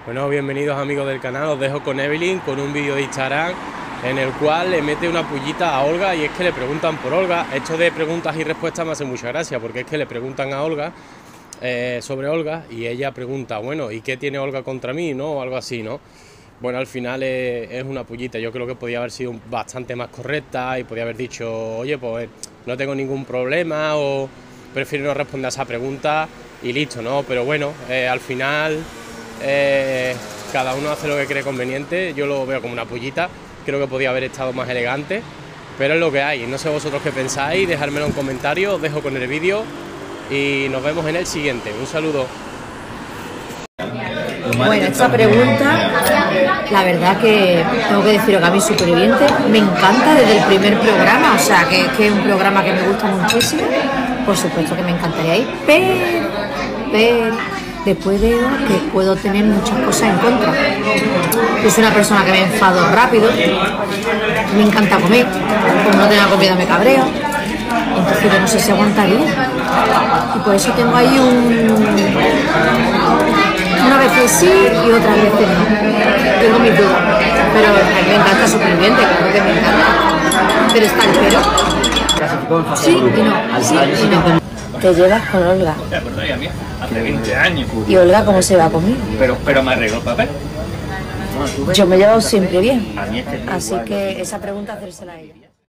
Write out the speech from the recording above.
Bueno, bienvenidos amigos del canal, os dejo con Evelyn con un vídeo de Instagram en el cual le mete una pullita a Olga y es que le preguntan por Olga. Esto de preguntas y respuestas me hace mucha gracia porque es que le preguntan a Olga sobre Olga y ella pregunta, bueno, ¿y qué tiene Olga contra mí? ¿No? O algo así, ¿no? Bueno, al final es una pullita. Yo creo que podía haber sido bastante más correcta y podía haber dicho, oye, pues no tengo ningún problema o prefiero no responder a esa pregunta y listo, ¿no? Pero bueno, al final cada uno hace lo que cree conveniente. Yo lo veo como una pullita. Creo que podía haber estado más elegante, pero es lo que hay. No sé vosotros qué pensáis, dejármelo en comentarios. Os dejo con el vídeo y nos vemos en el siguiente. Un saludo. Bueno, esta pregunta, la verdad que tengo que deciros que a mí Superviviente me encanta desde el primer programa, o sea, que es un programa que me gusta muchísimo, por supuesto que me encantaría ir, pero después veo que puedo tener muchas cosas en contra. Yo soy una persona que me enfado rápido, me encanta comer, como no tenga comida me cabreo, entonces yo no sé si aguantaría, y por eso tengo ahí una vez sí y otras veces no. Tengo mis dudas. Pero a mí me encanta Superviviente, claro que me encanta. Pero está el pero. Sí y no. Sí y no. Te llevas con Olga. Hace 20 años. ¿Y Olga cómo se va conmigo? Pero me arregló el papel. Yo me he llevado siempre bien. A mí es que Así que esa pregunta hacérsela a ella.